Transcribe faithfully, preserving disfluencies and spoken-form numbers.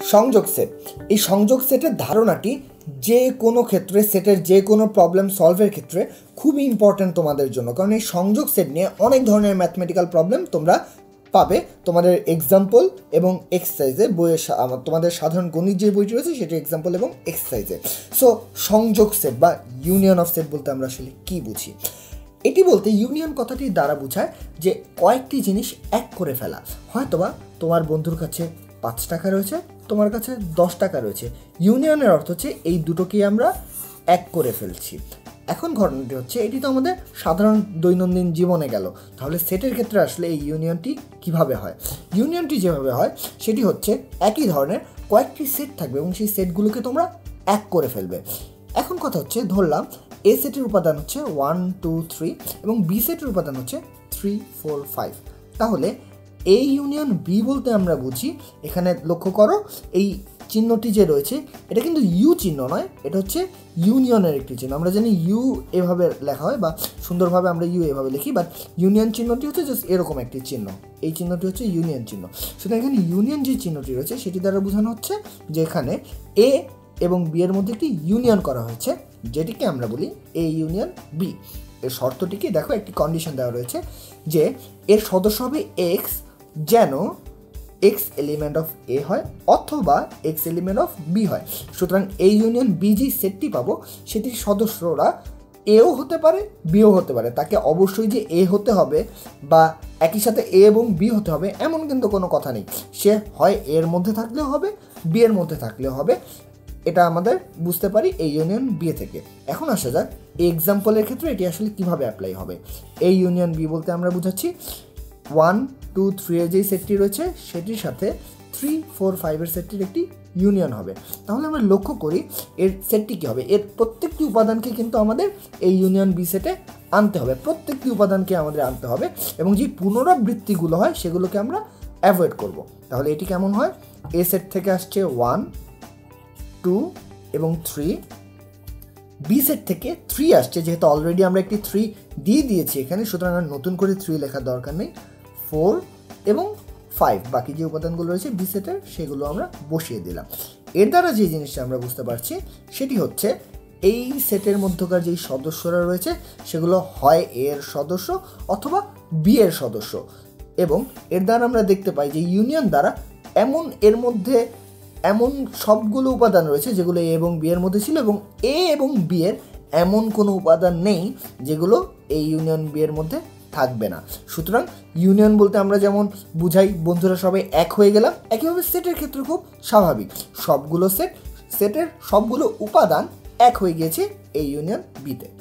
সংযোগ সেট। এই সংযোগ সেটের ধারণাটি যে কোনো ক্ষেত্রে সেটের যে কোনো প্রবলেম সলভের ক্ষেত্রে খুবই ইম্পর্ট্যান্ট তোমাদের জন্য, কারণ এই সংযোগ সেট নিয়ে অনেক ধরনের ম্যাথমেটিক্যাল প্রবলেম তোমরা পাবে তোমাদের এক্সাম্পল এবং এক্সারসাইজে বইয়ের, তোমাদের সাধারণ গণিত যে বইটি রয়েছে সেটি এক্সাম্পল এবং এক্সারসাইজে। সো সংযোগ সেট বা ইউনিয়ন অফ সেট বলতে আমরা আসলে কী বুঝি? এটি বলতে ইউনিয়ন কথাটি দ্বারা বোঝায় যে কয়েকটি জিনিস এক করে ফেলা। হয়তোবা তোমার বন্ধুর কাছে পাঁচ টাকা রয়েছে, তোমার কাছে দশ টাকা রয়েছে। ইউনিয়নের অর্থ হচ্ছে এই দুটোকেই আমরা এক করে ফেলছি। এখন ঘটনাটি হচ্ছে এটি তো আমাদের সাধারণ দৈনন্দিন জীবনে গেল, তাহলে সেটের ক্ষেত্রে আসলে এই ইউনিয়নটি কিভাবে হয়? ইউনিয়নটি যেভাবে হয় সেটি হচ্ছে একই ধরনের কয়েকটি সেট থাকবে এবং সেই সেটগুলোকে তোমরা এক করে ফেলবে। এখন কথা হচ্ছে, ধরলাম এ সেটের উপাদান হচ্ছে ওয়ান টু থ্রি এবং বি সেটের উপাদান হচ্ছে থ্রি ফোর ফাইভ। তাহলে এ ইউনিয়ন বি বলতে আমরা বুঝি, এখানে লক্ষ্য করো এই চিহ্নটি যে রয়েছে এটা কিন্তু ইউ চিহ্ন নয়, এটা হচ্ছে ইউনিয়নের একটি চিহ্ন। আমরা জানি ইউ এভাবে লেখা হয় বা সুন্দরভাবে আমরা ইউ এভাবে লিখি, বাট ইউনিয়ন চিহ্নটি হচ্ছে জাস্ট এরকম একটি চিহ্ন। এই চিহ্নটি হচ্ছে ইউনিয়ন চিহ্ন। সুতরাং এখানে ইউনিয়ন যে চিহ্নটি রয়েছে সেটি দ্বারা বোঝানো হচ্ছে যে এখানে এ এবং বি এর মধ্যে একটি ইউনিয়ন করা হয়েছে, যেটিকে আমরা বলি এ ইউনিয়ন বি। এর শর্তটিকে দেখো, একটি কন্ডিশন দেওয়া রয়েছে যে এর সদস্য হবে এক্স যেন এক্স এলিমেন্ট অফ এ হয় অথবা এক্স এলিমেন্ট অফ বি হয়। সুতরাং এই ইউনিয়ন বি যে সেটটি পাবো সেটির সদস্যরা এও হতে পারে বিও হতে পারে। তাকে অবশ্যই যে এ হতে হবে বা একই সাথে এ এবং বি হতে হবে এমন কিন্তু কোনো কথা নেই। সে হয় এর মধ্যে থাকলেও হবে, বি এর মধ্যে থাকলেও হবে। এটা আমাদের বুঝতে পারি এই ইউনিয়ন বি থেকে। এখন আসা যাক এক্সাম্পলের ক্ষেত্রে এটি আসলে কিভাবে অ্যাপ্লাই হবে। এই ইউনিয়ন বি বলতে আমরা বুঝাচ্ছি ওয়ান টু থ্রি এর যেই সেটটি রয়েছে সেটির সাথে থ্রি ফোর ফাইভের সেটটির একটি ইউনিয়ন হবে। তাহলে আমরা লক্ষ্য করি এর সেটটি কী হবে। এর প্রত্যেকটি উপাদানকে কিন্তু আমাদের এই ইউনিয়ন বি সেটে আনতে হবে, প্রত্যেকটি উপাদানকে আমাদের আনতে হবে এবং যে পুনরাবৃত্তিগুলো হয় সেগুলোকে আমরা অ্যাভয়েড করব। তাহলে এটি কেমন হয়? এ সেট থেকে আসছে ওয়ান টু এবং থ্রি, বি সেট থেকে থ্রি আসছে, যেহেতু অলরেডি আমরা একটি থ্রি দিয়ে দিয়েছি এখানে, সুতরাং আর নতুন করে থ্রি লেখার দরকার নেই। ফোর এবং ফাইভ, বাকি যে উপাদানগুলো রয়েছে বি সেটের সেগুলো আমরা বসিয়ে দিলাম। এর দ্বারা যে জিনিসটা আমরা বুঝতে পারছি সেটি হচ্ছে এই সেটের মধ্যকার যেই সদস্যরা রয়েছে সেগুলো হয় এর সদস্য অথবা বি এর সদস্য। এবং এর দ্বারা আমরা দেখতে পাই যে ইউনিয়ন দ্বারা এমন এর মধ্যে এমন সবগুলো উপাদান রয়েছে যেগুলো এ এবং বি এর মধ্যে ছিল এবং এ এবং বি এর এমন কোনো উপাদান নেই যেগুলো এই ইউনিয়ন বি এর মধ্যে থাকবে না। সুতরাং ইউনিয়ন বলতে আমরা যেমন বুঝাই বন্ধুরা সবাই এক হয়ে গেলাম, একইভাবে সেটের ক্ষেত্রে খুব স্বাভাবিক, সবগুলো সেট সেটের সবগুলো উপাদান এক হয়ে গিয়েছে এই ইউনিয়ন বিতে।